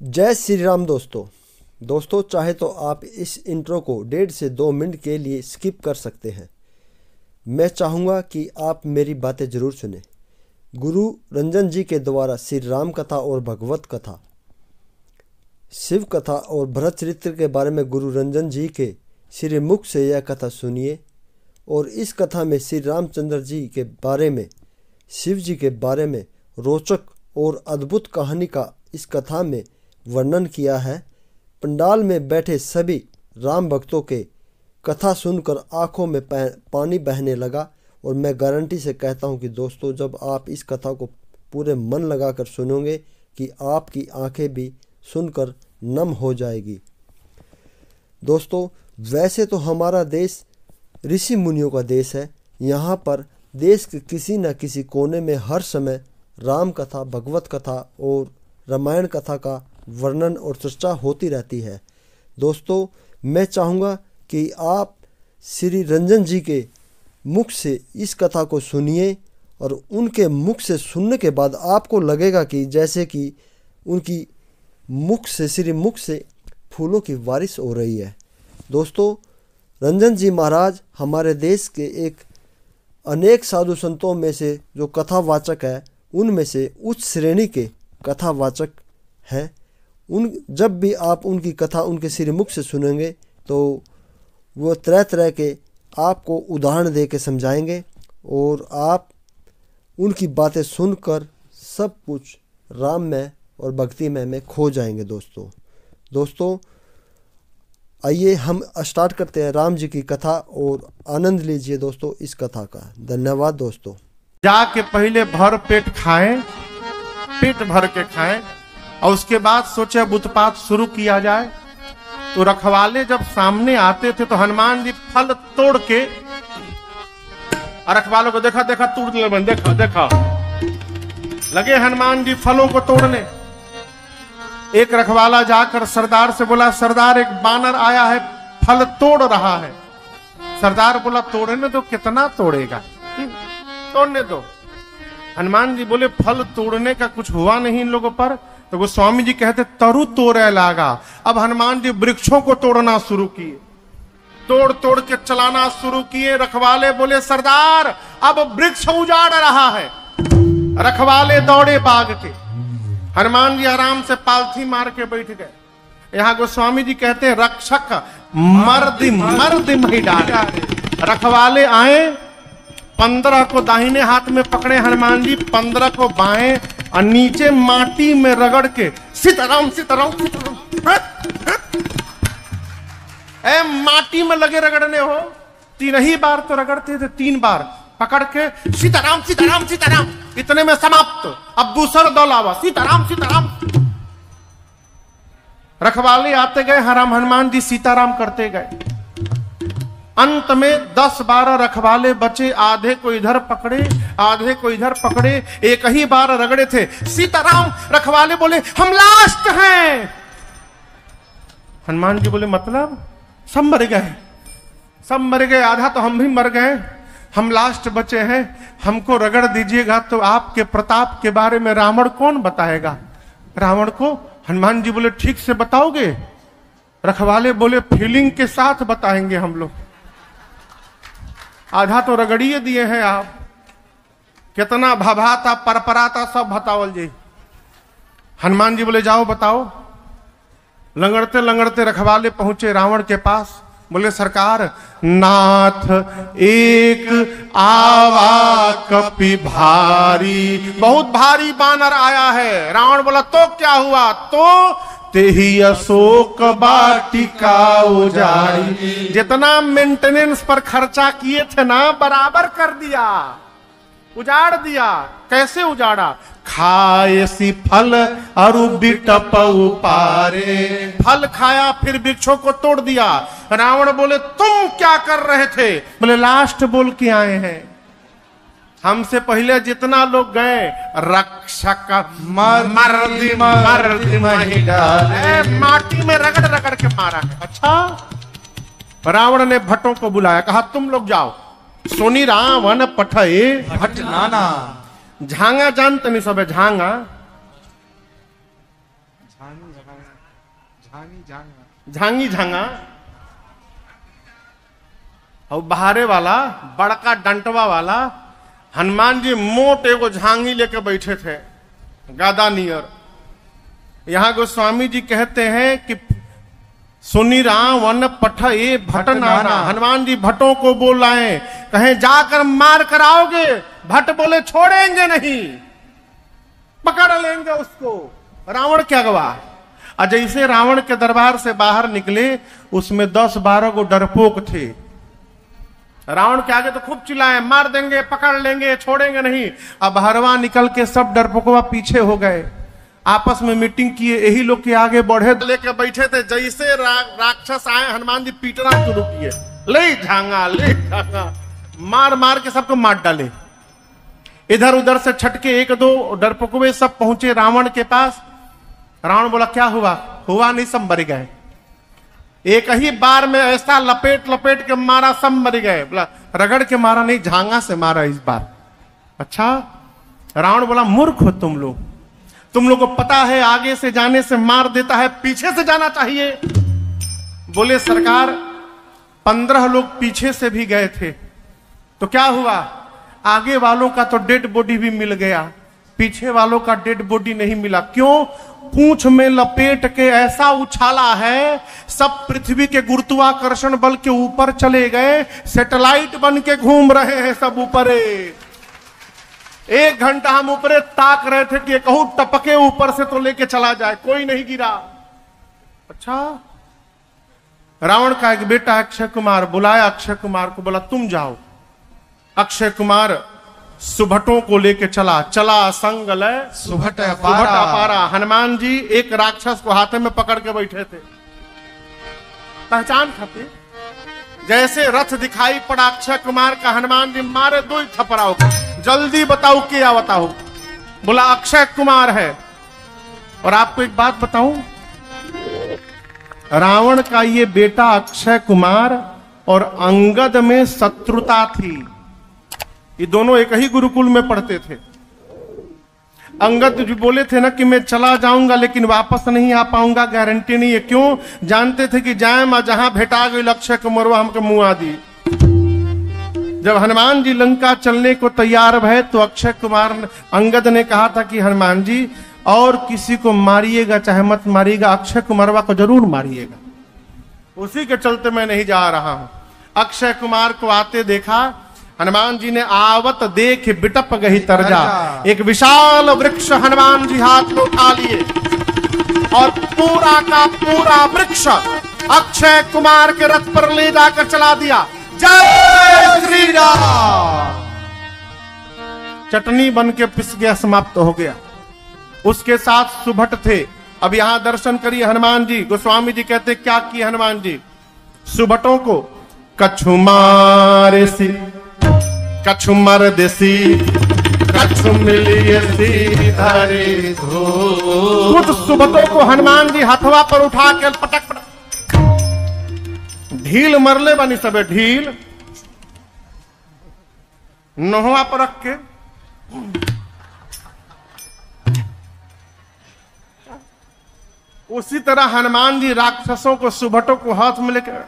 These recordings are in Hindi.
जय श्री राम दोस्तों चाहे तो आप इस इंट्रो को 1.5 से 2 मिनट के लिए स्किप कर सकते हैं। मैं चाहूँगा कि आप मेरी बातें ज़रूर सुने। गुरु रंजन जी के द्वारा श्री राम कथा और भगवत कथा, शिव कथा और भरत चरित्र के बारे में गुरु रंजन जी के श्री मुख से यह कथा सुनिए। और इस कथा में श्री रामचंद्र जी के बारे में, शिव जी के बारे में रोचक और अद्भुत कहानी का इस कथा में वर्णन किया है। पंडाल में बैठे सभी राम भक्तों के कथा सुनकर आंखों में पानी बहने लगा। और मैं गारंटी से कहता हूं कि दोस्तों, जब आप इस कथा को पूरे मन लगाकर सुनोगे कि आपकी आंखें भी सुनकर नम हो जाएगी। दोस्तों, वैसे तो हमारा देश ऋषि मुनियों का देश है। यहाँ पर देश के किसी न किसी कोने में हर समय राम कथा, भगवत कथा और रामायण कथा का वर्णन और चर्चा होती रहती है। दोस्तों, मैं चाहूँगा कि आप श्री रंजन जी के मुख से इस कथा को सुनिए और उनके मुख से सुनने के बाद आपको लगेगा कि जैसे कि उनकी मुख से, श्री मुख से फूलों की बारिश हो रही है। दोस्तों, रंजन जी महाराज हमारे देश के एक अनेक साधु संतों में से जो कथावाचक है, उनमें से उच्च श्रेणी के कथावाचक हैं। जब भी आप उनकी कथा उनके श्रीमुख से सुनेंगे तो वो तरह तरह के आपको उदाहरण दे के समझाएंगे और आप उनकी बातें सुनकर सब कुछ राममय और भक्तिमय में खो जाएंगे। दोस्तों आइए हम स्टार्ट करते हैं राम जी की कथा और आनंद लीजिए दोस्तों इस कथा का। धन्यवाद दोस्तों। जाके पहले भर पेट खाएं, पेट भर के खाएं और उसके बाद सोचे अब उत्पात शुरू किया जाए। तो रखवाले जब सामने आते थे तो हनुमान जी फल तोड़ के और रखवालों को देखा तोड़ देखा लगे हनुमान जी फलों को तोड़ने। एक रखवाला जाकर सरदार से बोला, सरदार एक बानर आया है, फल तोड़ रहा है। सरदार बोला, तोड़ने तो कितना तोड़ेगा, तोड़ने दो। हनुमान जी बोले, फल तोड़ने का कुछ हुआ नहीं इन लोगों पर। तो गोस्वामी जी कहते, तरु तोड़े लागा। अब हनुमान जी वृक्षों को तोड़ना शुरू किए, तोड़ तोड़ के चलाना शुरू किए। रखवाले बोले, सरदार अब वृक्ष उजाड़ रहा है। रखवाले दौड़े बाग के, हनुमान जी आराम से पालथी मार के बैठ गए। यहाँ गोस्वामी जी कहते हैं, रक्षक मर्द मही डाले। रखवाले आए, 15 को दाहिने हाथ में पकड़े हनुमान जी, 15 को बाएं और नीचे माटी में रगड़ के सीताराम सीताराम सीताराम। ए माटी में लगे रगड़ने हो। 3 ही बार तो रगड़ते थे, 3 बार पकड़ के सीताराम सीताराम सीताराम। इतने में समाप्त। अब दूसरा दौल आवा, सीताराम सीताराम। रखवाले आते गए, हनुमान जी सीताराम करते गए। अंत में 10-12 रखवाले बचे, आधे को इधर पकड़े आधे को इधर पकड़े। एक ही बार रगड़े थे, सीताराम। रखवाले बोले, हम लास्ट हैं। हनुमान जी बोले, मतलब सब मर गए, सब मर गए, आधा तो हम भी मर गए, हम लास्ट बचे हैं, हमको रगड़ दीजिएगा तो आपके प्रताप के बारे में रावण कौन बताएगा। रावण को हनुमान जी बोले, ठीक से बताओगे। रखवाले बोले, फीलिंग के साथ बताएंगे हम लोग, आधा तो रगड़िए दिए हैं आप, कितना भभाता परपराता सब बतावल जी। हनुमान जी बोले, जाओ बताओ। लंगड़ते लंगड़ते रखवाले पहुंचे रावण के पास। बोले, सरकार नाथ एक आवा कपि भारी, बहुत भारी बानर आया है। रावण बोला, तो क्या हुआ। तो तेही अशोक वाटिका उजाड़ी। जितना मेंटेनेंस पर खर्चा किए थे ना, बराबर कर दिया, उजाड़ दिया। कैसे उजाड़ा। खाए सी फल अरु बिटप पारे। फल खाया फिर वृक्षों को तोड़ दिया। रावण बोले, तुम क्या कर रहे थे। बोले, लास्ट बोल के आए हैं, हमसे पहले जितना लोग गए रक्षक मर्द माटी में रगड़ रगड़ के मारा है। अच्छा। रावण ने भट्टों को बुलाया, कहा तुम लोग जाओ। सोनी रावण पठे भट्ट नाना। झांगा जानते नहीं सब, झांगा झांगी झांगा और बहारे वाला बड़का डंटवा वाला हनुमान जी मोट एगो झांगी लेके बैठे थे, गादा नियर। यहां गोस्वामी जी कहते हैं कि सुनी रावण पठ ए भट नाना। हनुमान जी भट्टों को बोलाए, कहें जाकर मार कराओगे? भट्ट बोले छोड़ेंगे नहीं, पकड़ लेंगे उसको। रावण क्या गवाह। और जैसे रावण के दरबार से बाहर निकले, उसमें 10-12 गो डरपोक थे। रावण के आगे तो खूब चिल्लाए, मार देंगे, पकड़ लेंगे, छोड़ेंगे नहीं। अब बाहरवा निकल के सब डरपोकवा पीछे हो गए, आपस में मीटिंग किए, यही लोग के आगे बढ़े लेके बैठे थे। जैसे राक्षस आए, हनुमान जी पीटना शुरू किए, ले झांगा, मार मार के सबको मार डाले। इधर उधर से छटके 1-2 डरपोकवे सब पहुंचे रावण के पास। रावण बोला क्या हुआ? हुआ नहीं, सब मर गए। एक ही बार में ऐसा लपेट लपेट के मारा, सब मर गए। बोला रगड़ के मारा नहीं, झांगा से मारा इस बार। अच्छा। रावण बोला मूर्ख हो तुम लोग को पता है आगे से जाने से मार देता है, पीछे से जाना चाहिए। बोले सरकार 15 लोग पीछे से भी गए थे, तो क्या हुआ? आगे वालों का तो डेड बॉडी भी मिल गया, पीछे वालों का डेड बॉडी नहीं मिला। क्यों? पूंछ में लपेट के ऐसा उछाला है, सब पृथ्वी के गुरुत्वाकर्षण बल के ऊपर चले गए, सैटेलाइट बन के घूम रहे हैं सब ऊपर। 1 घंटा हम ऊपरे ताक रहे थे कि कहूं टपके ऊपर से तो लेके चला जाए, कोई नहीं गिरा। अच्छा। रावण का एक बेटा अक्षय कुमार बुलाया अक्षय कुमार को, बोला तुम जाओ। अक्षय कुमार सुभटों को लेके चला संग लय सुभट अपारा। हनुमान जी एक राक्षस को हाथ में पकड़ के बैठे थे, पहचान खाते। जैसे रथ दिखाई पड़ा अक्षय कुमार का, हनुमान जी मारे 2 थपड़ाओं को, जल्दी बताओ क्या बताओ। बोला अक्षय कुमार है। और आपको एक बात बताऊं, रावण का ये बेटा अक्षय कुमार और अंगद में शत्रुता थी। ये दोनों एक ही गुरुकुल में पढ़ते थे। अंगद जी बोले थे ना कि मैं चला जाऊंगा लेकिन वापस नहीं आ पाऊंगा, गारंटी नहीं है। क्यों? जानते थे कि जाए मां जहां भेटा गई अक्षय कुमार हमको मुआ दी। जब हनुमान जी लंका चलने को तैयार भय, तो अक्षय कुमार अंगद ने कहा था कि हनुमान जी और किसी को मारिएगा चाहे मत मारिएगा, अक्षय कुमारवा को जरूर मारिएगा। उसी के चलते मैं नहीं जा रहा हूं। अक्षय कुमार को आते देखा, हनुमान जी ने आवत देख बिटप गई तरजा। एक विशाल वृक्ष हनुमान जी हाथ में उठा लिए और पूरा का पूरा वृक्ष अक्षय कुमार के रथ पर ले जाकर चला दिया। जय श्री राम। चटनी बन के पिस गया, समाप्त हो गया। उसके साथ सुभट थे। अब यहां दर्शन करिए हनुमान जी। गोस्वामी जी कहते क्या किए हनुमान जी? सुभटों को कछु मारे सी, कछु मर देसी, कछु मिलिए सीधारी धो। कुछ सुभटों को हनुमान जी हथवा पर उठा के पटक पटक ढील मरले बनी सबे, ढील नोहवा पर रख के उसी तरह हनुमान जी राक्षसों को सुभटों को हाथ में लेकर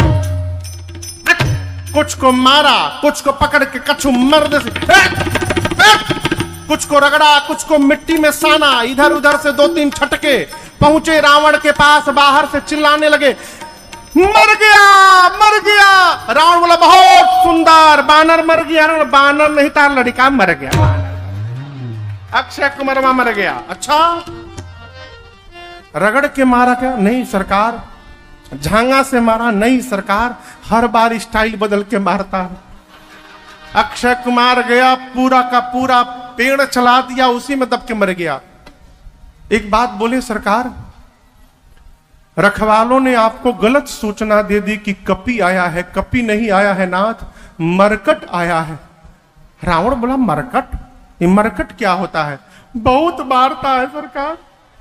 कुछ को मारा, कुछ को पकड़ के कछु मर दे, कुछ को रगड़ा, कुछ को मिट्टी में साना। इधर उधर से 2-3 छटके पहुंचे रावण के पास, बाहर से चिल्लाने लगे मर गया मर गया। रावण बोला बहुत सुंदर, बानर मर गया। बानर नहीं था, लड़का मर गया, अक्षय कुमार मर गया। अच्छा, रगड़ के मारा क्या? नहीं सरकार। झांगा से मारा? नहीं सरकार। हर बार स्टाइल बदल के मारता है। अक्षय कुमार गया, पूरा का पूरा पेड़ चला दिया, उसी में दब के मर गया। एक बात बोले सरकार, रखवालों ने आपको गलत सूचना दे दी कि कपी आया है। कपी नहीं आया है नाथ, मरकट आया है। रावण बोला मरकट? ये मरकट क्या होता है? बहुत मारता है सरकार,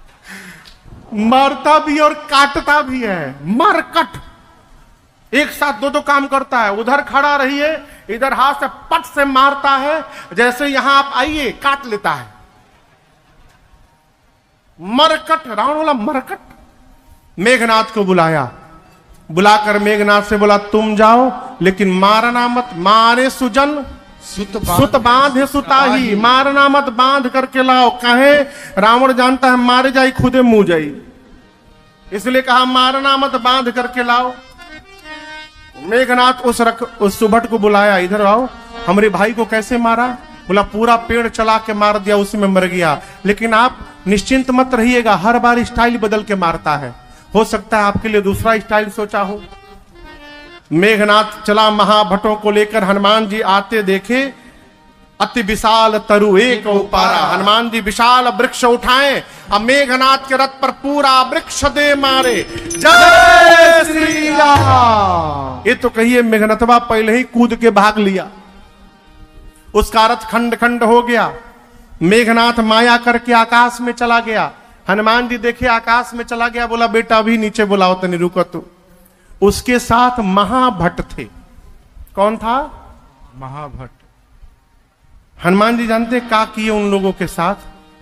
मारता भी और काटता भी है। मरकट एक साथ 2 काम करता है। उधर खड़ा रहिए, इधर हाथ से पट से मारता है, जैसे यहां आप आइए काट लेता है। मरकट, रावण बोला मरकट। मेघनाथ को बुलाया, बुलाकर मेघनाथ से बोला तुम जाओ लेकिन मारना मत, मारे सुजन सुत बांध सुताही, मारना मत, बांध करके लाओ। कहे रावण जानता है मारे जाई खुदे मुंह जाई, इसलिए कहा मारना मत, बांध करके लाओ। मेघनाथ उस सुभट को बुलाया, इधर आओ, हमारे भाई को कैसे मारा? बोला पूरा पेड़ चला के मार दिया, उसी में मर गया। लेकिन आप निश्चिंत मत रहिएगा, हर बार स्टाइल बदल के मारता है, हो सकता है आपके लिए दूसरा स्टाइल सोचा हो। मेघनाथ चला महाभटों को लेकर, हनुमान जी आते देखे, अति विशाल तरु एक उपारा। हनुमान जी विशाल वृक्ष उठाए, अब मेघनाथ के रथ पर पूरा वृक्ष दे मारे। जय श्री राम। ये तो कहिए मेघनाथवा पहले ही कूद के भाग लिया, उसका रथ खंड खंड हो गया। मेघनाथ माया करके आकाश में चला गया। हनुमान जी देखे आकाश में चला गया, बोला बेटा अभी नीचे बुलाओ, तनी रुको तू। उसके साथ महाभट थे। कौन था? महाभट। हनुमान जी जानते क्या किए उन लोगों के साथ?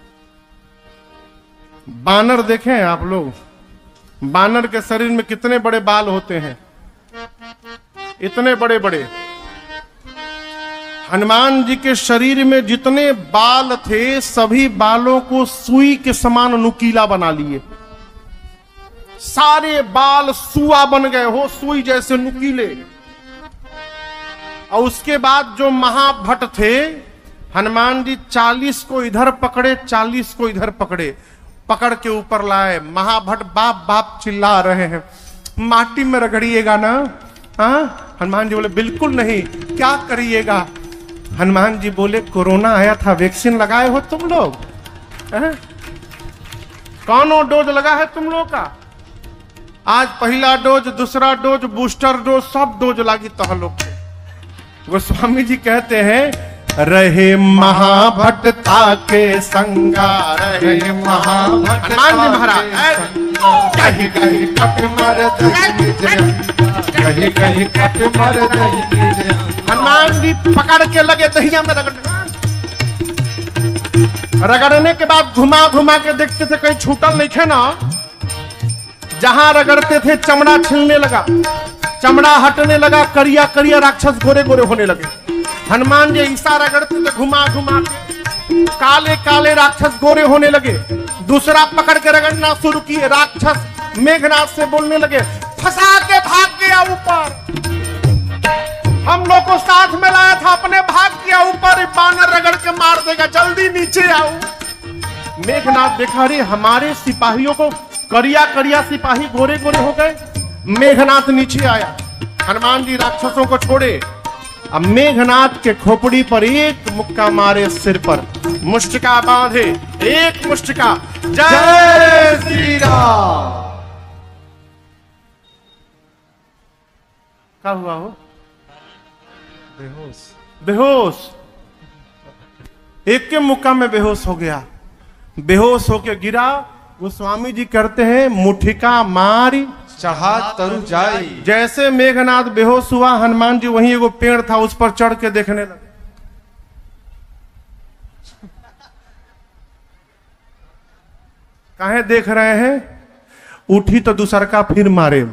बानर देखे हैं आप लोग? बानर के शरीर में कितने बड़े बाल होते हैं, इतने बड़े बड़े। हनुमान जी के शरीर में जितने बाल थे सभी बालों को सुई के समान नुकीला बना लिए। सारे बाल सुआ बन गए हो, सुई जैसे नुकीले। और उसके बाद जो महाभट थे, हनुमान जी 40 को इधर पकड़े, 40 को इधर पकड़े, पकड़ के ऊपर लाए। महाभट बाप बाप चिल्ला रहे हैं, माटी में रगड़िएगा ना? हाँ? हनुमान जी बोले बिल्कुल नहीं, क्या करिएगा? हनुमान जी बोले कोरोना आया था, वैक्सीन लगाए हो तुम लोग? कौन डोज लगा है तुम लोग का? आज पहला डोज, दूसरा डोज, बूस्टर डोज, सब डोज लगी तो लोग। गोस्वामी जी कहते हैं रहे महाभट ताके संगा, रहे महाभट। हनुमान जी महाराज कहीं कहीं कट मर कहीं कहीं कट मर। हनुमान जी पकड़ के लगे दहिया में रगड़ने के बाद घुमा घुमा के देखते थे कहीं छूटल नहीं थे ना। जहां रगड़ते थे चमड़ा छिलने लगा, चमड़ा हटने लगा, करिया करिया राक्षस गोरे गोरे होने लगे। हनुमान जी ऐसा रगड़ते थे घुमा घुमा के, काले काले राक्षस गोरे होने लगे। दूसरा पकड़ के रगड़ना शुरू किए, राक्षस मेघनाथ से बोलने लगे फंसा के भाग गया ऊपर, हम लोग को साथ में लाया था, अपने भाग गया ऊपर, बानर रगड़ के मार देगा, जल्दी नीचे आओ। मेघनाथ देखा रे हमारे सिपाहियों को, करिया करिया सिपाही गोरे गोरे हो गए। मेघनाथ नीचे आया, हनुमान जी राक्षसों को छोड़े। अब मेघनाथ के खोपड़ी पर एक मुक्का मारे, सिर पर मुष्टिका बांधे, एक मुष्टिका। जय श्री राम। क्या हुआ हो? बेहोश। बेहोश, एक के मुक्का में बेहोश हो गया। बेहोश होके गिरा। गोस्वामी जी करते हैं मुठिका मारी चढ़ा तरु जाई। जैसे मेघनाथ बेहोश हुआ, हनुमान जी वहीं एगो पेड़ था उस पर चढ़ के देखने लगे। काहे देख रहे हैं? उठी तो दूसर का फिर मारे।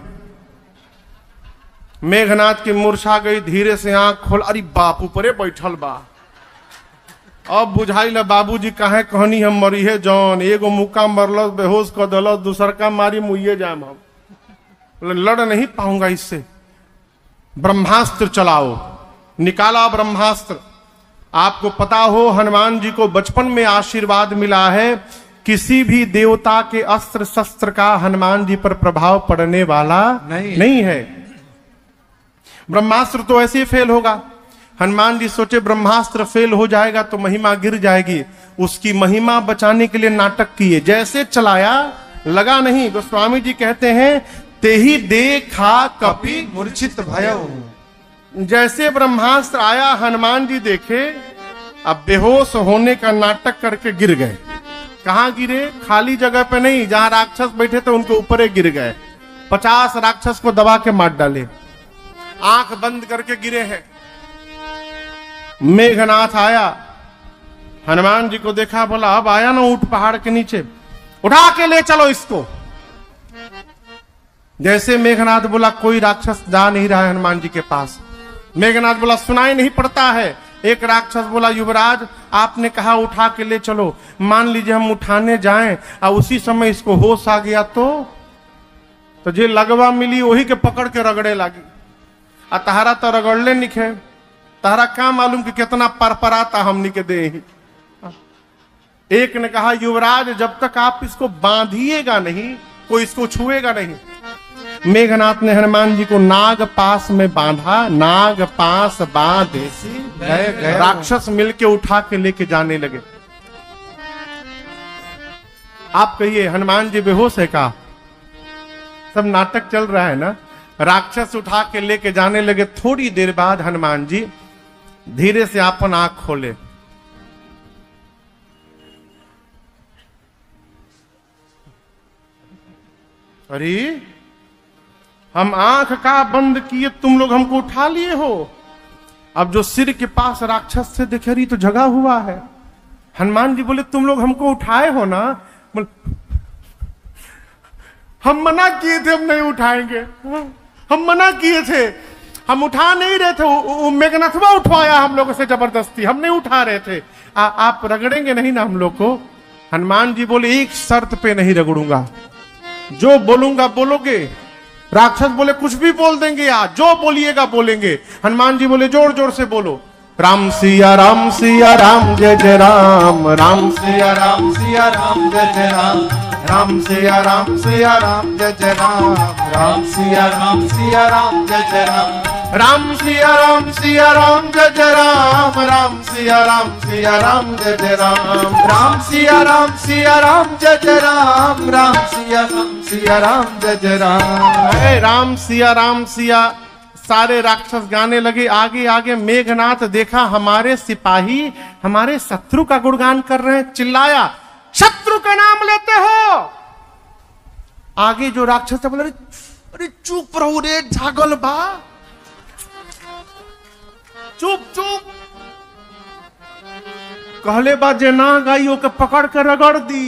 मेघनाथ की मूर्छा गई, धीरे से आंख खोल, अरे बाप ऊपरे बैठल बा। अब बुझाई ला बाबूजी काहे कहनी हम मरी है जौन, एगो मुक्का मरल बेहोश कर दल, दूसर का मारी मुइये जाम हम, लड़ नहीं पाऊंगा इससे। ब्रह्मास्त्र चलाओ। निकाला ब्रह्मास्त्र। आपको पता हो हनुमान जी को बचपन में आशीर्वाद मिला है, किसी भी देवता के अस्त्र शस्त्र का हनुमान जी पर प्रभाव पड़ने वाला नहीं है। ब्रह्मास्त्र तो ऐसे ही फेल होगा। हनुमान जी सोचे ब्रह्मास्त्र फेल हो जाएगा तो महिमा गिर जाएगी, उसकी महिमा बचाने के लिए नाटक किए। जैसे चलाया लगा नहीं। गोस्वामी जी कहते हैं तेही देखा कपि मूर्छित भयो। जैसे ब्रह्मास्त्र आया हनुमान जी देखे, अब बेहोश होने का नाटक करके गिर गए। कहां गिरे? खाली जगह पे नहीं, जहां राक्षस बैठे थे उनके ऊपर गिर गए। 50 राक्षस को दबा के मार डाले। आंख बंद करके गिरे हैं। मेघनाथ आया, हनुमान जी को देखा, बोला अब आया ना ऊंट पहाड़ के नीचे। उठा के ले चलो इसको। जैसे मेघनाथ बोला कोई राक्षस जा नहीं रहा है हनुमान जी के पास। मेघनाथ बोला सुनाई नहीं पड़ता है। एक राक्षस बोला युवराज आपने कहा उठा के ले चलो, मान लीजिए हम उठाने जाएं और उसी समय इसको होश आ गया तो जे लगवा मिली वही के पकड़ के रगड़े लगी। आ तहारा तो रगड़ले निखे, तहारा क्या मालूम कि कितना परपराता हमनी के दे ही। एक ने कहा युवराज जब तक आप इसको बांधिएगा नहीं कोई इसको छुएगा नहीं। मेघनाथ ने हनुमान जी को नाग पास में बांधा, नाग पास बांधे राक्षस मिलके उठा के लेके जाने लगे। आप कहिए हनुमान जी बेहोश है का? सब नाटक चल रहा है ना। राक्षस उठा के लेके जाने लगे। थोड़ी देर बाद हनुमान जी धीरे से अपन आंख खोले। अरे हम आंख का बंद किए तुम लोग हमको उठा लिए हो। अब जो सिर के पास राक्षस से देखे रही तो जगा हुआ है। हनुमान जी बोले तुम लोग हमको उठाए हो ना? हम मना किए थे हम नहीं उठाएंगे, हम मना किए थे, हम उठा नहीं रहे थे। मेघनाथवा उठवाया हम लोगों से जबरदस्ती, हम नहीं उठा रहे थे। आप रगड़ेंगे नहीं ना हम लोग को? हनुमान जी बोले एक शर्त पे नहीं रगड़ूंगा, जो बोलूंगा बोलोगे। राक्षस बोले कुछ भी बोल देंगे यार, जो बोलिएगा बोलेंगे। हनुमान जी बोले जोर जोर से बोलो राम सिया राम सिया राम जय जय राम, राम सिया राम सिया राम जय जय राम, राम सिया राम सिया राम जय जय राम, राम सिया राम सिया राम जय जय राम, राम सिया राम सिया राम जय जय राम, राम सिया राम सिया राम जय जय राम, राम सिया राम सिया राम जय जय राम, राम सिया राम सिया राम जय जय राम। राम सिया सारे राक्षस गाने लगे। आगे आगे मेघनाथ देखा हमारे सिपाही हमारे शत्रु का गुणगान कर रहे हैं। चिल्लाया शत्रु का नाम लेते हो? आगे जो राक्षस बोले अरे चुप रहो रे झागल बा, चुप चुप। कहले बा जे ना गाइयो के पकड़ कर रगड़ दी।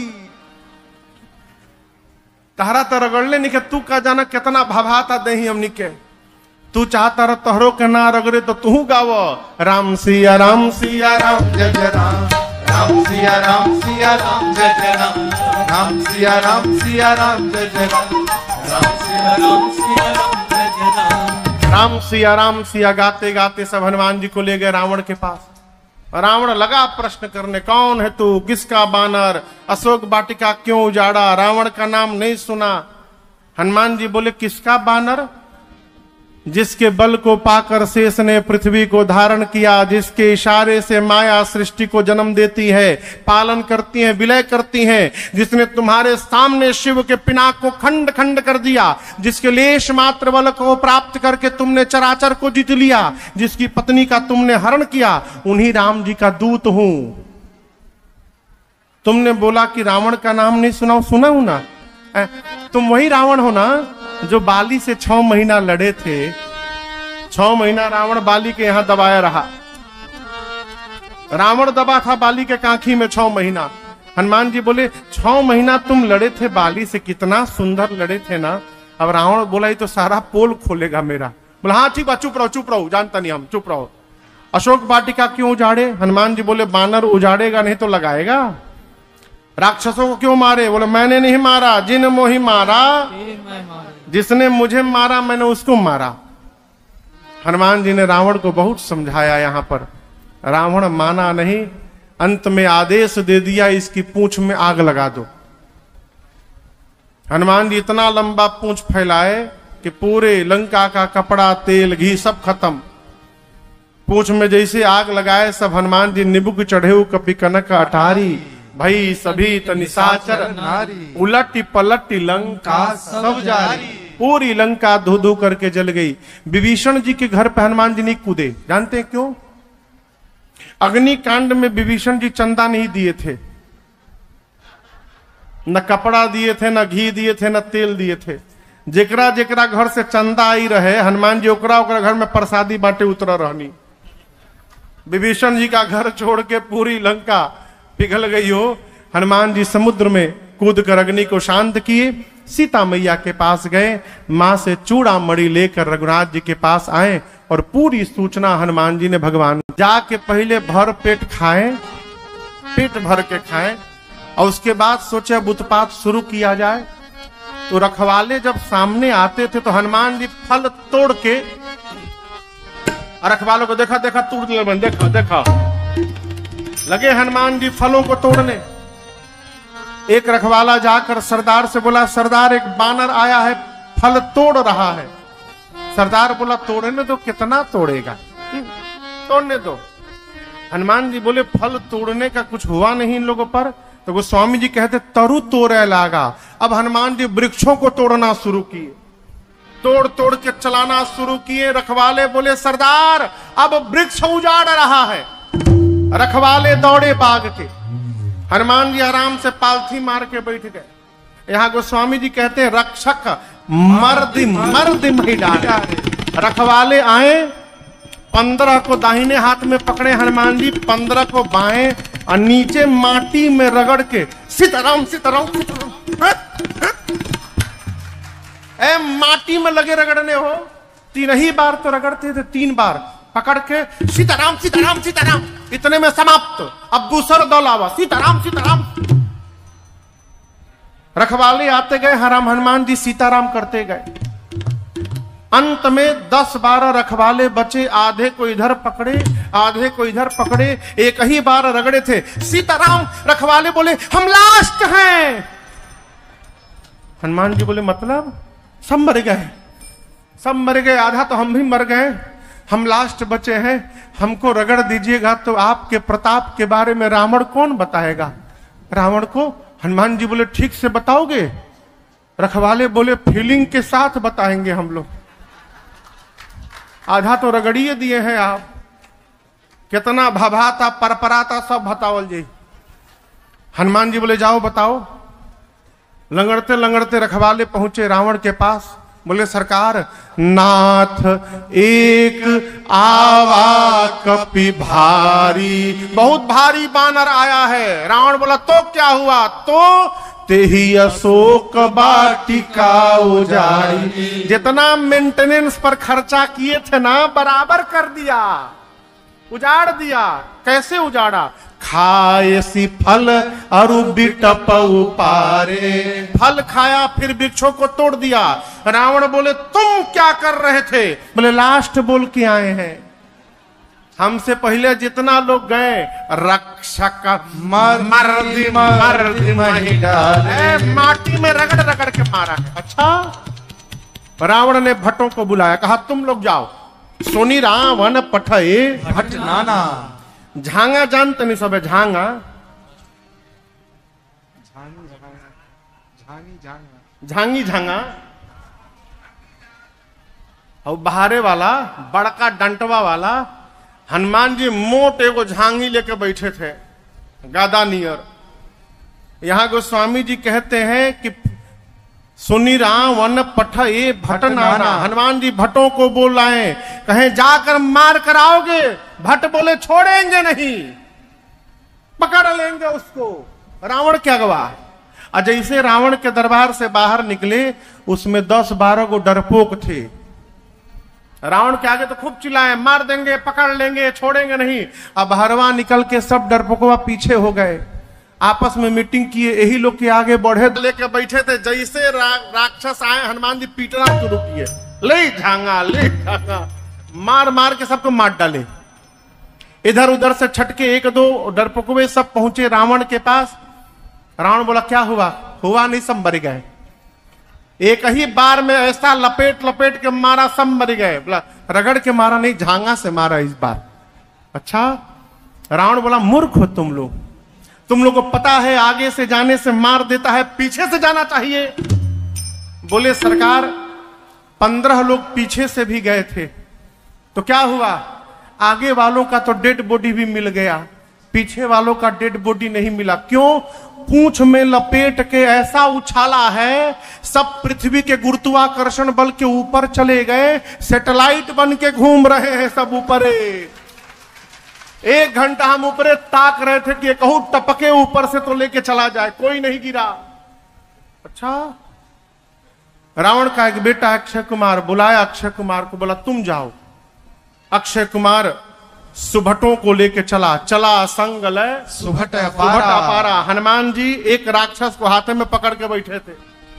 तहरा तो रगड़ले नहीं के तू का जाना कितना भभाता दही हमनी के। तू चाहता रह तोहरो के ना रगड़े तो तू गाव राम सिया राम जय जय राम, राम सिया राम जय जय राम, राम सिया राम जय जय राम, राम सिया राम जय जय राम। राम सिया गाते गाते सब हनुमान जी को ले गए रावण के पास। रावण लगा प्रश्न करने कौन है तू, किसका बानर, अशोक वाटिका क्यों उजाड़ा, रावण का नाम नहीं सुना। हनुमान जी बोले किसका बानर? जिसके बल को पाकर शेष ने पृथ्वी को धारण किया, जिसके इशारे से माया सृष्टि को जन्म देती है, पालन करती है, विलय करती है, जिसने तुम्हारे सामने शिव के पिनाक को खंड खंड कर दिया, जिसके लेश मात्र बल को प्राप्त करके तुमने चराचर को जीत लिया, जिसकी पत्नी का तुमने हरण किया, उन्हीं राम जी का दूत हूं। तुमने बोला कि रावण का नाम नहीं सुना, सुना हूं ना। तुम वही रावण हो ना जो बाली से 6 महीना लड़े थे। 6 महीना रावण बाली के यहां दबाया रहा। रावण दबा था बाली के कांखी में 6 महीना। हनुमान जी बोले 6 महीना तुम लड़े थे बाली से, कितना सुंदर लड़े थे ना। अब रावण बोला ये तो सारा पोल खोलेगा मेरा। बोला हाँ ठीक बात, चुप रहो, जानता नहीं हम, चुप रहो। अशोक वाटिका क्यों उजाड़े? हनुमान जी बोले बानर उजाड़ेगा नहीं तो लगाएगा। राक्षसों को क्यों मारे? बोले मैंने नहीं मारा, जिन मोहि मारा, जिसने मुझे मारा मैंने उसको मारा। हनुमान जी ने रावण को बहुत समझाया। यहां पर रावण माना नहीं, अंत में आदेश दे दिया इसकी पूंछ में आग लगा दो। हनुमान जी इतना लंबा पूंछ फैलाए कि पूरे लंका का कपड़ा तेल घी सब खत्म। पूंछ में जैसे आग लगाए सब हनुमान जी निबुक चढ़े कपि कनक अटारी, भाई सभी तनिशाचर नारी, उलटी पलटी लंका सब जारी। पूरी लंका धू धू करके जल गई। विभीषण जी के घर पर हनुमान जी नहीं कूदे। जानते हैं क्यों? अग्नि कांड में विभीषण जी चंदा नहीं दिए थे, न कपड़ा दिए थे, न घी दिए थे, न तेल दिए थे। जेकरा जेकरा घर से चंदा आई रहे हनुमान जी ओकरा घर में प्रसादी बांटे उतर रहनी। विभीषण जी का घर छोड़ के पूरी लंका पिघल गई हो। हनुमान जी समुद्र में कूद कर अग्नि को शांत किए, सीता मैया के पास गए, मां से चूड़ा मणि लेकर रघुनाथ जी के पास आए और पूरी सूचना हनुमान जी ने भगवान जाके पहले भर पेट खाएं, पेट भर के खाएं, और उसके बाद सोचे अब उत्पात शुरू किया जाए। तो रखवाले जब सामने आते थे तो हनुमान जी फल तोड़ के रखवालों को देखा देखा तोड़ देखा देखा लगे हनुमान जी फलों को तोड़ने। एक रखवाला जाकर सरदार से बोला, सरदार एक बानर आया है, फल तोड़ रहा है। सरदार बोला, तोड़ने दो, कितना तोड़ेगा, तोड़ने दो। हनुमान जी बोले, फल तोड़ने का कुछ हुआ नहीं इन लोगों पर। तो गोस्वामी जी कहते, तरु तोड़े लागा। अब हनुमान जी वृक्षों को तोड़ना शुरू किए, तोड़ तोड़ के चलाना शुरू किए। रखवाले बोले, सरदार अब वृक्ष उजाड़ रहा है। रखवाले दौड़े बाग के, हनुमान जी आराम से पालथी मार के बैठ गए। यहाँ गोस्वामी जी कहते हैं, रक्षक मर्द मर्द नहीं डाले। रखवाले आए, 15 को दाहिने हाथ में पकड़े हनुमान जी, 15 को बाएं, और नीचे माटी में रगड़ के सीताराम सीताराम सीताराम। ए माटी में लगे रगड़ने हो, 3 ही बार तो रगड़ते थे, 3 बार पकड़ के सीताराम सीताराम सीताराम, इतने में समाप्त। अब दूसरा दौल आवा, सीताराम सीताराम। रखवाले आते गए, हनुमान जी सीताराम करते गए। अंत में 10-12 रखवाले बचे, आधे को इधर पकड़े आधे को इधर पकड़े, एक ही बार रगड़े थे, सीताराम। रखवाले बोले, हम लास्ट हैं। हनुमान जी बोले, मतलब सब मर गए, सब मर गए, आधा तो हम भी मर गए, हम लास्ट बचे हैं, हमको रगड़ दीजिएगा तो आपके प्रताप के बारे में रावण कौन बताएगा, रावण को। हनुमान जी बोले, ठीक से बताओगे? रखवाले बोले, फीलिंग के साथ बताएंगे हम लोग, आधा तो रगड़िए दिए हैं आप, कितना भभाता परपराता सब बताओ जी। हनुमान जी बोले, जाओ बताओ। लंगड़ते लंगड़ते रखवाले पहुंचे रावण के पास, बोले, सरकार नाथ एक आवा कपि भारी, बहुत भारी बानर आया है। रावण बोला, तो क्या हुआ? तो तेही अशोक वाटिका उजाड़ी, जितना मेंटेनेंस पर खर्चा किए थे ना, बराबर कर दिया, उजाड़ दिया। कैसे उजाड़ा? खाए सी फल अरु बिटप उपारे, फल खाया फिर वृक्षों को तोड़ दिया। रावण बोले, तुम क्या कर रहे थे? बोले, लास्ट बोल के आए हैं, हमसे पहले जितना लोग गए, रक्षक मर्द माटी में रगड़ रगड़ के मारा है। अच्छा, रावण ने भट्टों को बुलाया, कहा तुम लोग जाओ, सोनी रावण पठे भट्ट नाना। झांगा जानते नहीं सब है, झांगा झांगी झांगा, और बहारे वाला बड़का डंटवा वाला। हनुमान जी मोटे को झांगी लेके बैठे थे, गादा नियर। यहां गोस्वामी जी कहते हैं कि सुनी रावण पठे भट्ट नाना। हनुमान जी भट्टों को बोलाए, कहें जाकर मार कर आओगे? भट्ट बोले, छोड़ेंगे नहीं, पकड़ लेंगे उसको। रावण क्या गवा। और जैसे रावण के दरबार से बाहर निकले, उसमें 10-12 को डरपोक थे। रावण के आगे तो खूब चिल्लाए, मार देंगे, पकड़ लेंगे, छोड़ेंगे नहीं। अब बाहरवा निकल के सब डरपोकवा पीछे हो गए, आपस में मीटिंग किए, यही लोग के आगे बढ़े लेके बैठे थे। जैसे राक्षस आए, हनुमान जी पीटना शुरू किए, ले झांगा ले झांगा, मार मार के सबको मार डाले। इधर उधर से छटके 1-2 डरपोकवे सब पहुंचे रावण के पास। रावण बोला, क्या हुआ? हुआ नहीं, सब मर गए। एक ही बार में ऐसा लपेट लपेट के मारा, सब मर गए। बोला, रगड़ के मारा नहीं, झांगा से मारा इस बार। अच्छा, रावण बोला, मूर्ख हो तुम लोग, तुम लोग को पता है आगे से जाने से मार देता है, पीछे से जाना चाहिए। बोले, सरकार 15 लोग पीछे से भी गए थे, तो क्या हुआ? आगे वालों का तो डेड बॉडी भी मिल गया, पीछे वालों का डेड बॉडी नहीं मिला। क्यों? पूंछ में लपेट के ऐसा उछाला है, सब पृथ्वी के गुरुत्वाकर्षण बल के ऊपर चले गए, सैटेलाइट बन के घूम रहे हैं सब ऊपर। 1 घंटा हम ऊपर ताक रहे थे कि कहूं टपके ऊपर से तो लेके चला जाए, कोई नहीं गिरा। अच्छा। रावण का एक बेटा अक्षय कुमार बुलाया अक्षय कुमार को, बोला तुम जाओ। अक्षय कुमार सुभटों को लेके चला संग लय सुभट अपारा। हनुमान जी एक राक्षस को हाथ में पकड़ के बैठे थे,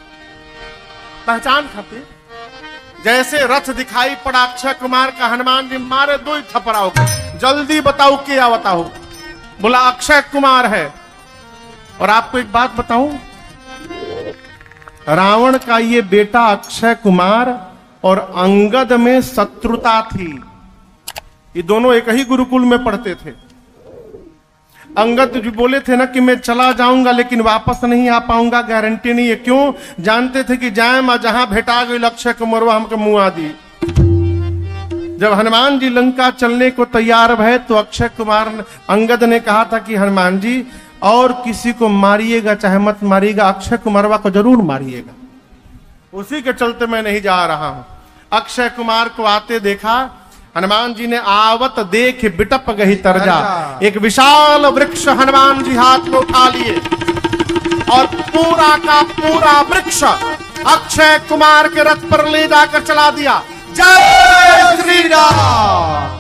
पहचान खाते। जैसे रथ दिखाई पड़ा अक्षय कुमार का, हनुमान जी मारे दो ही थपड़ा हो गए। जल्दी बताओ क्या बताओ। बोला अक्षय कुमार है। और आपको एक बात बताऊं, रावण का ये बेटा अक्षय कुमार और अंगद में शत्रुता थी। ये दोनों एक ही गुरुकुल में पढ़ते थे। अंगद जी बोले थे ना कि मैं चला जाऊंगा लेकिन वापस नहीं आ पाऊंगा, गारंटी नहीं है। क्यों? जानते थे कि जाए मां जहां भेटा गई अक्षय कुमारवा हमको मुआ दी। जब हनुमान जी लंका चलने को तैयार भय तो अक्षय कुमार अंगद ने कहा था कि हनुमान जी और किसी को मारिएगा चाहे मत मारिएगा, अक्षय कुमारवा को जरूर मारिएगा। उसी के चलते मैं नहीं जा रहा हूं। अक्षय कुमार को आते देखा, हनुमान जी ने आवत देख बिटप गही तरजा। एक विशाल वृक्ष हनुमान जी हाथ में उठा लिए और पूरा का पूरा वृक्ष अक्षय कुमार के रथ पर ले जाकर चला दिया। जय श्री राम।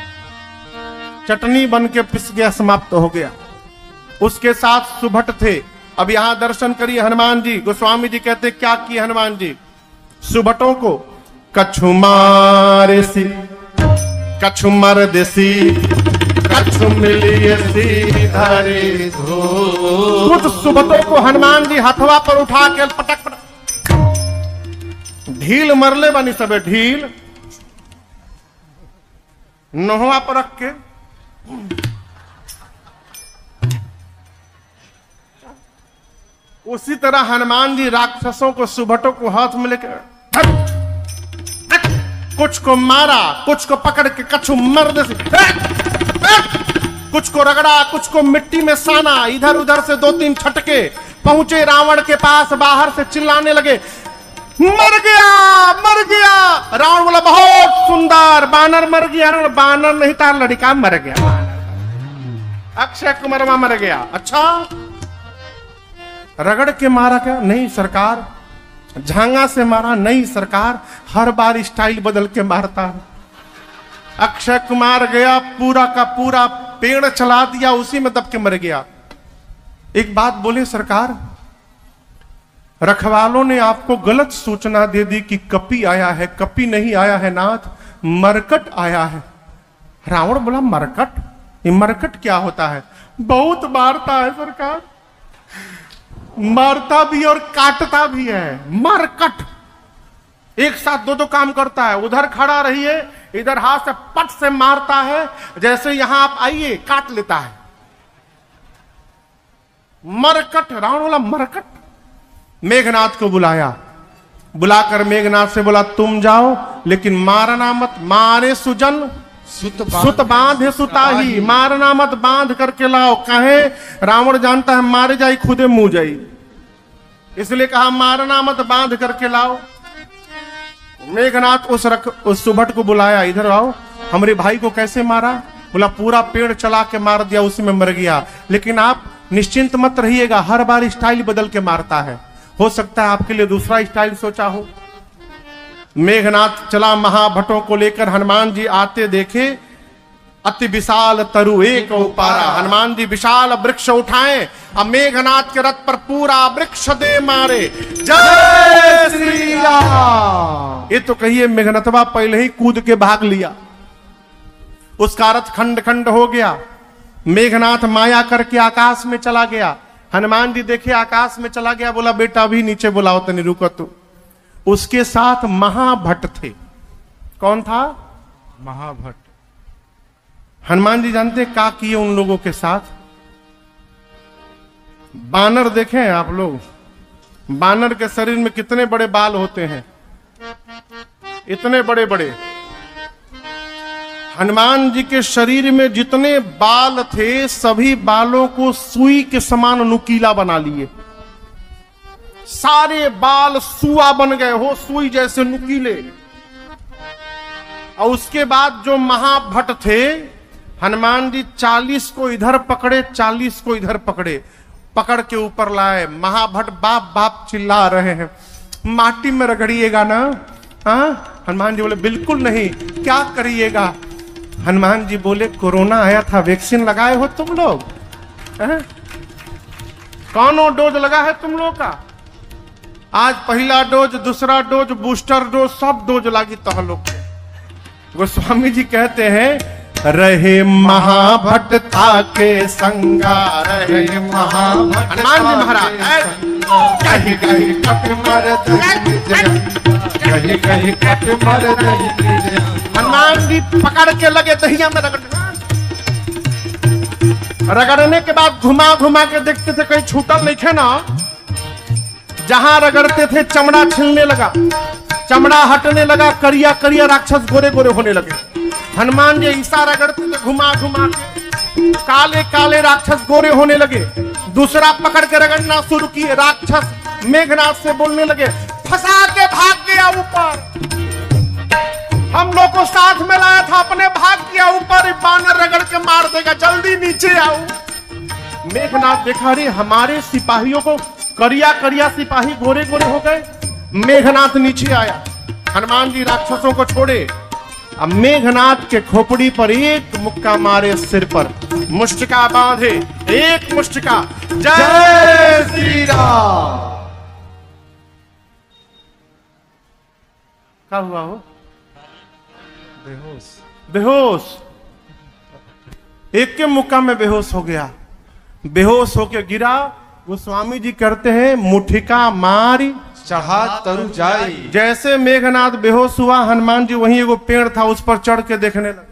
चटनी बन के पिस गया, समाप्त हो गया। उसके साथ सुभट थे। अब यहां दर्शन करिए हनुमान जी। गोस्वामी जी कहते क्या किए हनुमान जी? सुभटों को कछु मारे सी कछु मर देसी कछु मिलिए सीधरे धो। कुछ सुभटों को हनुमान जी हथवा पर उठा के पटक पटक ढील मरले बनी सबे ढील नोहवा पर रख के उसी तरह हनुमान जी राक्षसों को सुभटों को हाथ में लेकर कुछ को मारा, कुछ को पकड़ के कछु मर दे, कुछ को रगड़ा, कुछ को मिट्टी में साना। इधर उधर से दो तीन छटके पहुंचे रावण के पास। बाहर से चिल्लाने लगे मर गया मर गया। रावण बोला बहुत सुंदर, बानर मर गया। बानर नहीं था, लड़का मर गया। अक्षय कुमार मर गया। अच्छा, रगड़ के मारा क्या? नहीं सरकार। झांगा से मारा? नहीं सरकार। हर बार स्टाइल बदल के मारता है। अक्षय कुमार गया, पूरा का पूरा पेड़ चला दिया, उसी में दब के मर गया। एक बात बोले सरकार, रखवालों ने आपको गलत सूचना दे दी कि कपी आया है। कपी नहीं आया है नाथ, मरकट आया है। रावण बोला मरकट? ये मरकट क्या होता है? बहुत मारता है सरकार, मारता भी और काटता भी है। मरकट एक साथ दो काम करता है। उधर खड़ा रहिए, इधर हाथ से पट से मारता है, जैसे यहां आप आइए काट लेता है। मरकट। रावण बोला मरकट। मेघनाथ को बुलाया, बुलाकर मेघनाथ से बोला तुम जाओ लेकिन मारना मत। मारे सुजन सुत बांधे सुताही। मारना मत, बांध करके लाओ। कहे रावण जानता है मारे जाई खुदे मुंह जाई, इसलिए कहा मारना मत, बांध करके लाओ। मेघनाथ उस सुभट को बुलाया, इधर आओ। हमारे भाई को कैसे मारा? बोला पूरा पेड़ चला के मार दिया, उसी में मर गया। लेकिन आप निश्चिंत मत रहिएगा, हर बार स्टाइल बदल के मारता है। हो सकता है आपके लिए दूसरा स्टाइल सोचा हो। मेघनाथ चला महाभटों को लेकर। हनुमान जी आते देखे, अति विशाल तरु एक उपारा। हनुमान जी विशाल वृक्ष उठाए, अब मेघनाथ के रथ पर पूरा वृक्ष दे मारे। जय श्री राम। ये तो कहिए मेघनाथवा पहले ही कूद के भाग लिया, उसका रथ खंड खंड हो गया। मेघनाथ माया करके आकाश में चला गया। हनुमान जी देखे आकाश में चला गया, बोला बेटा अभी नीचे बुलाओ तनी, रुको तू। उसके साथ महाभट थे। कौन था? महाभट। हनुमान जी जानते क्या किए उन लोगों के साथ? बानर देखे हैं आप लोग? बानर के शरीर में कितने बड़े बाल होते हैं, इतने बड़े बड़े। हनुमान जी के शरीर में जितने बाल थे सभी बालों को सुई के समान नुकीला बना लिए। सारे बाल सुआ बन गए हो, सुई जैसे नुकीले। और उसके बाद जो महाभट थे, हनुमान जी 40 को इधर पकड़े, 40 को इधर पकड़े। पकड़ के ऊपर लाए। महाभट बाप बाप चिल्ला रहे हैं, माटी में रगड़िएगा ना? हाँ? हनुमान जी बोले बिल्कुल नहीं। क्या करिएगा? हनुमान जी बोले कोरोना आया था, वैक्सीन लगाए हो तुम लोग? कौन डोज लगा है तुम लोग का? आज पहला डोज, दूसरा डोज, बूस्टर डोज, सब डोज लगी तो लोग। गोस्वामी जी कहते हैं रहे महाभट था के संगा, रहे महाभट। हनुमान जी महाराज कहीं कहीं कट मर, कहीं कहीं कट मर। हनुमान जी पकड़ के लगे दहिया में रगड़ने के बाद घुमा घुमा के देखते थे कहीं छूटल नहीं थे ना। जहां रगड़ते थे चमड़ा छिलने लगा, चमड़ा हटने लगा, करिया करिया राक्षस गोरे गोरे होने लगे। हनुमान जी ऐसा रगड़ते थे घुमा घुमा के, काले काले राक्षस गोरे होने लगे। दूसरा पकड़ के रगड़ना शुरू किए, राक्षस मेघनाथ से बोलने लगे फंसा के भाग गया ऊपर, हम लोग को साथ में लाया था, अपने भाग गया ऊपर, बानर रगड़ के मार देगा, जल्दी नीचे आओ। मेघनाथ देखा रे हमारे सिपाहियों को, करिया करिया सिपाही गोरे गोरे हो गए। मेघनाथ नीचे आया, हनुमान जी राक्षसों को छोड़े, अब मेघनाथ के खोपड़ी पर एक मुक्का मारे, सिर पर मुष्टिका बांधे, एक मुष्टिका। जय श्री राम। क्या हुआ हो? बेहोश। बेहोश, एक के मुक्का में बेहोश हो गया। बेहोश होके गिरा। गोस्वामी जी करते हैं मुठिका मारी चढ़ा तरु जाई। जैसे मेघनाथ बेहोश हुआ, हनुमान जी वहीं एगो पेड़ था उस पर चढ़ के देखने लगे।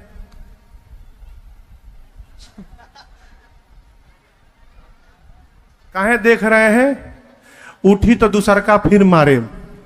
काहे देख रहे हैं? उठी तो दूसरका फिर मारे।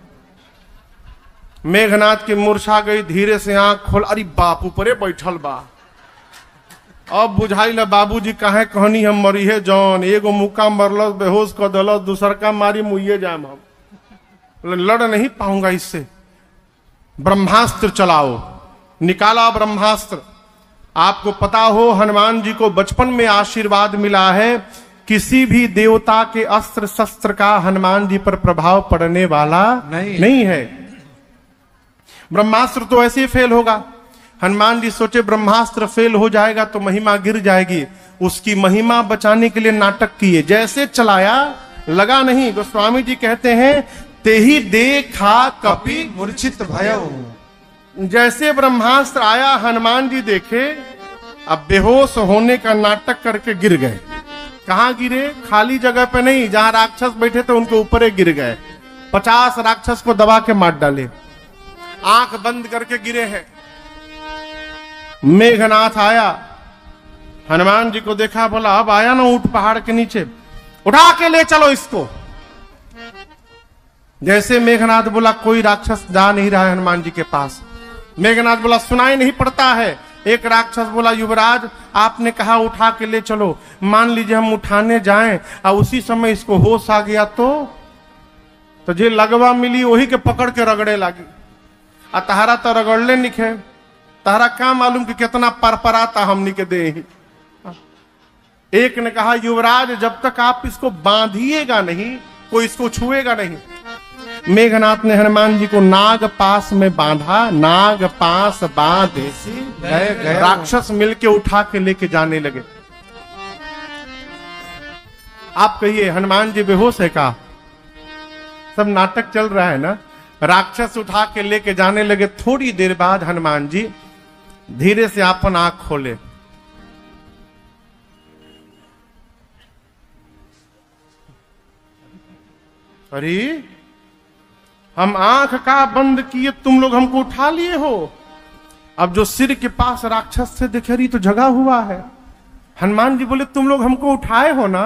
मेघनाथ की मूर्छा गई, धीरे से आंख खोल, अरे बाप ऊपरे बैठल बा। अब बुझाइल बाबूजी काहे कहनी हम मरी है जौन, एगो मुक्का मरलस बेहोश कर दलस, दूसरका मारी मुइये जाम, हम लड़ नहीं पाऊंगा इससे। ब्रह्मास्त्र चलाओ। निकाला ब्रह्मास्त्र। आपको पता हो हनुमान जी को बचपन में आशीर्वाद मिला है, किसी भी देवता के अस्त्र शस्त्र का हनुमान जी पर प्रभाव पड़ने वाला नहीं है। ब्रह्मास्त्र तो ऐसे ही फेल होगा। हनुमान जी सोचे ब्रह्मास्त्र फेल हो जाएगा तो महिमा गिर जाएगी, उसकी महिमा बचाने के लिए नाटक किए। जैसे चलाया लगा नहीं। गोस्वामी जी कहते हैं तेही देखा कपि मूर्छित भयउ। जैसे ब्रह्मास्त्र आया हनुमान जी देखे, अब बेहोश होने का नाटक करके गिर गए। कहां गिरे? खाली जगह पे नहीं, जहां राक्षस बैठे थे उनके ऊपर गिर गए। 50 राक्षस को दबा के मार डाले। आंख बंद करके गिरे हैं। मेघनाथ आया, हनुमान जी को देखा, बोला अब आया ना ऊंट पहाड़ के नीचे, उठा के ले चलो इसको। जैसे मेघनाथ बोला, कोई राक्षस जा नहीं रहा है हनुमान जी के पास। मेघनाथ बोला सुनाई नहीं पड़ता है। एक राक्षस बोला युवराज आपने कहा उठा के ले चलो, मान लीजिए हम उठाने जाएं और उसी समय इसको होश आ गया तो जे लगवा मिली वही के पकड़ के रगड़े लगी। आ तहारा तो रगड़ले निखे, तहारा क्या मालूम कि कितना परपराता हमनी के दे ही। एक ने कहा युवराज जब तक आप इसको बांधिएगा नहीं कोई इसको छुएगा नहीं। मेघनाथ ने हनुमान जी को नाग पास में बांधा, नाग पास बांधे राक्षस मिलके उठा के लेके जाने लगे। आप कहिए हनुमान जी बेहोश है का? सब नाटक चल रहा है ना। राक्षस उठा के लेके जाने लगे। थोड़ी देर बाद हनुमान जी धीरे से अपन आंख खोले। अरे हम आंख का बंद किए, तुम लोग हमको उठा लिए हो। अब जो सिर के पास राक्षस से दिखे रही तो जगा हुआ है। हनुमान जी बोले तुम लोग हमको उठाए हो ना?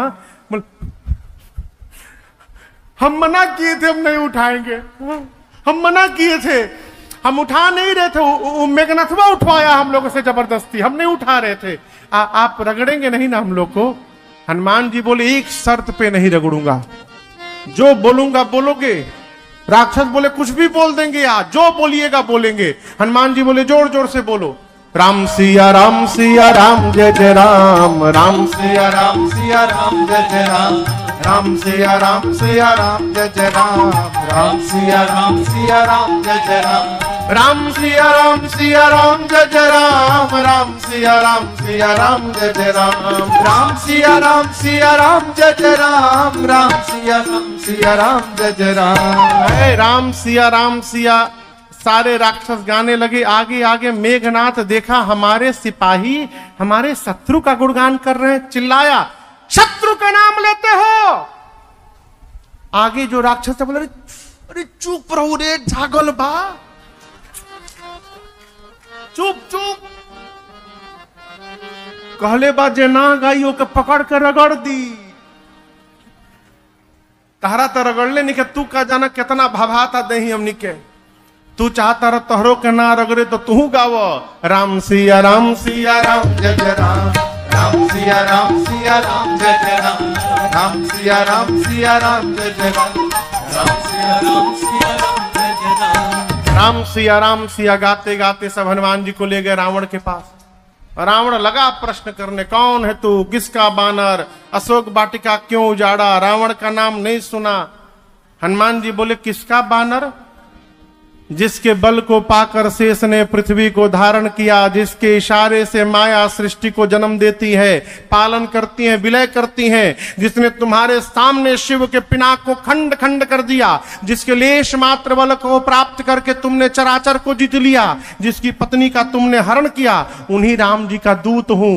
हम मना किए थे हम नहीं उठाएंगे, हम मना किए थे, हम उठा नहीं रहे थे। मेघनाथवा उठवाया हम लोगों से जबरदस्ती, हम नहीं उठा रहे थे। आप रगड़ेंगे नहीं ना हम लोग को? हनुमान जी बोले एक शर्त पे नहीं रगड़ूंगा, जो बोलूंगा बोलोगे। राक्षस बोले कुछ भी बोल देंगे यार, जो बोलिएगा बोलेंगे। हनुमान जी बोले जोर जोर से बोलो। राम सिया राम जय जय राम। राम सिया राम जय जय राम। राम सिया राम जय जय राम। राम सिया राम जय जय राम। राम सिया राम जय जय राम। राम सिया राम जय जय राम। राम सिया राम जय जय राम। राम सिया राम जय जय राम। राम सिया सारे राक्षस गाने लगे। आगे आगे मेघनाथ देखा हमारे सिपाही हमारे शत्रु का गुणगान कर रहे हैं। चिल्लाया, शत्रु का नाम लेते हो? आगे जो राक्षस बोले, अरे चुप रहो रे झागल बा, चुप चुप। कहले बा जे ना गाइयो के पकड़ के रगड़ दी। तहरा तो रगड़ले नहीं के, तू का जाना कितना भभाता दही हमनी के। तू चाहता रह तोहरो के ना रगड़े तो तू गाव, राम सिया राम जय जय राम। राम सिया राम जय जय राम। राम सिया राम जय जय राम। राम सिया राम जय जय राम। राम सिया गाते गाते सब हनुमान जी को ले गए रावण के पास। रावण लगा प्रश्न करने, कौन है तू, किसका बानर, अशोक वाटिका क्यों उजाड़ा, रावण का नाम नहीं सुना। हनुमान जी बोले, किसका बानर? जिसके बल को पाकर शेष ने पृथ्वी को धारण किया, जिसके इशारे से माया सृष्टि को जन्म देती है, पालन करती है, विलय करती है, जिसने तुम्हारे सामने शिव के पिनाक को खंड खंड कर दिया, जिसके लेश मात्र बल को प्राप्त करके तुमने चराचर को जीत लिया, जिसकी पत्नी का तुमने हरण किया, उन्हीं राम जी का दूत हूं।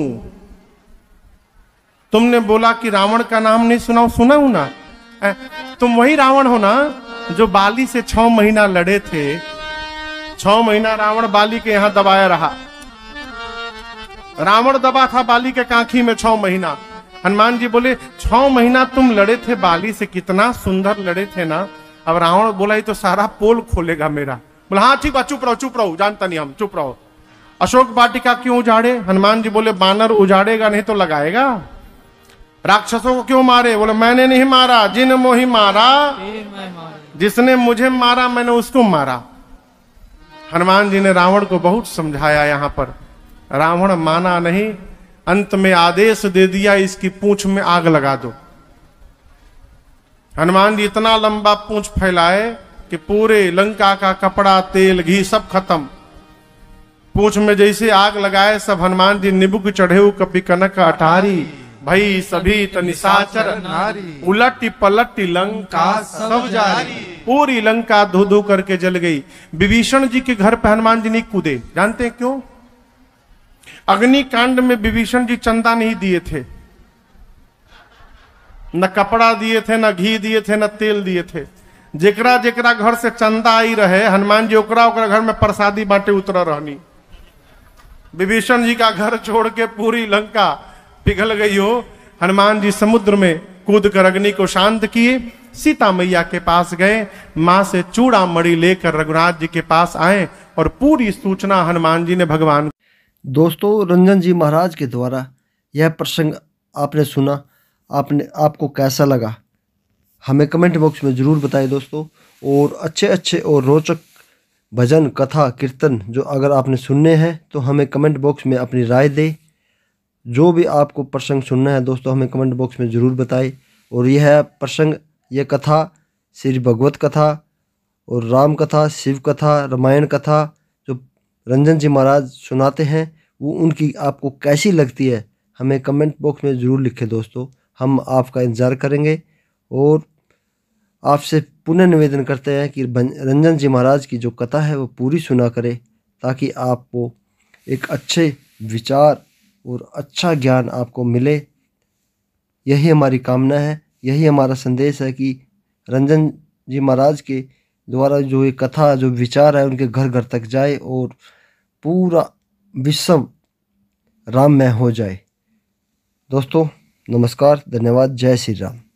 तुमने बोला कि रावण का नाम नहीं सुना, सुना हूं ना। तुम वही रावण हो ना जो बाली से 6 महीना लड़े थे। 6 महीना रावण बाली के यहां दबाया रहा। रावण दबा था बाली के कांखी में 6 महीना। हनुमान जी बोले, 6 महीना तुम लड़े थे बाली से, कितना सुंदर लड़े थे ना। अब रावण बोला, ये तो सारा पोल खोलेगा मेरा। बोला, हाँ ठीक है, चुप रहो, जानता नहीं हम, चुप रहो। अशोक वाटिका क्यों उजाड़े? हनुमान जी बोले, बानर उजाड़ेगा नहीं तो लगाएगा। राक्षसों को क्यों मारे? बोले, मैंने नहीं मारा, जिन मोही मारा, जिसने मुझे मारा मैंने उसको मारा। हनुमान जी ने रावण को बहुत समझाया। यहां पर रावण माना नहीं, अंत में आदेश दे दिया, इसकी पूंछ में आग लगा दो। हनुमान जी इतना लंबा पूंछ फैलाए कि पूरे लंका का कपड़ा, तेल, घी सब खत्म। पूंछ में जैसे आग लगाए, सब हनुमान जी निबुक चढ़े कपि कनक अटारी, भई सभी तनिसाचर नारी, उलटी पलटी लंका सब जारी। पूरी लंका धो धो करके जल गई। विभीषण जी के घर पे हनुमान जी नहीं कूदे, जानते हैं क्यों? अग्निकांड में विभीषण जी चंदा नहीं दिए थे, न कपड़ा दिए थे, न घी दिए थे, न तेल दिए थे। जेकरा जेकरा घर से चंदा आई रहे, हनुमान जी ओकरा ओकरा घर में प्रसादी बांटे उतरा रहनी। विभीषण जी का घर छोड़ के पूरी लंका पिघल गई हो। हनुमान जी समुद्र में कूद कर अग्नि को शांत किए। सीता मैया के पास गए, मां से चूड़ा मणि लेकर रघुनाथ जी के पास आए और पूरी सूचना हनुमान जी ने भगवान। दोस्तों, रंजन जी महाराज के द्वारा यह प्रसंग आपने सुना, आपको कैसा लगा हमें कमेंट बॉक्स में ज़रूर बताएं दोस्तों। और अच्छे अच्छे और रोचक भजन, कथा, कीर्तन जो अगर आपने सुनने हैं तो हमें कमेंट बॉक्स में अपनी राय दें। जो भी आपको प्रसंग सुनना है दोस्तों, हमें कमेंट बॉक्स में ज़रूर बताएं। और यह प्रसंग, यह कथा श्री भगवत कथा और राम कथा, शिव कथा, रामायण कथा जो रंजन जी महाराज सुनाते हैं, वो उनकी आपको कैसी लगती है हमें कमेंट बॉक्स में ज़रूर लिखें दोस्तों। हम आपका इंतज़ार करेंगे और आपसे पुनः निवेदन करते हैं कि रंजन जी महाराज की जो कथा है वो पूरी सुना करें, ताकि आपको एक अच्छे विचार और अच्छा ज्ञान आपको मिले। यही हमारी कामना है, यही हमारा संदेश है कि रंजन जी महाराज के द्वारा जो ये कथा, जो विचार है, उनके घर घर तक जाए और पूरा विश्व राममय हो जाए। दोस्तों नमस्कार, धन्यवाद, जय श्री राम।